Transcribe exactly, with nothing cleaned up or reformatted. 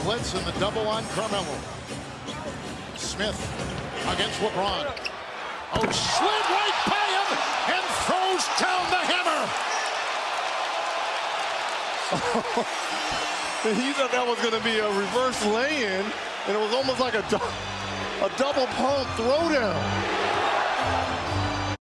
blitz and the double on Carmelo. Smith against LeBron. Oh, slid right by him and throws down the hammer. He thought that was going to be a reverse lay-in, and it was almost like a, du a double pump throwdown.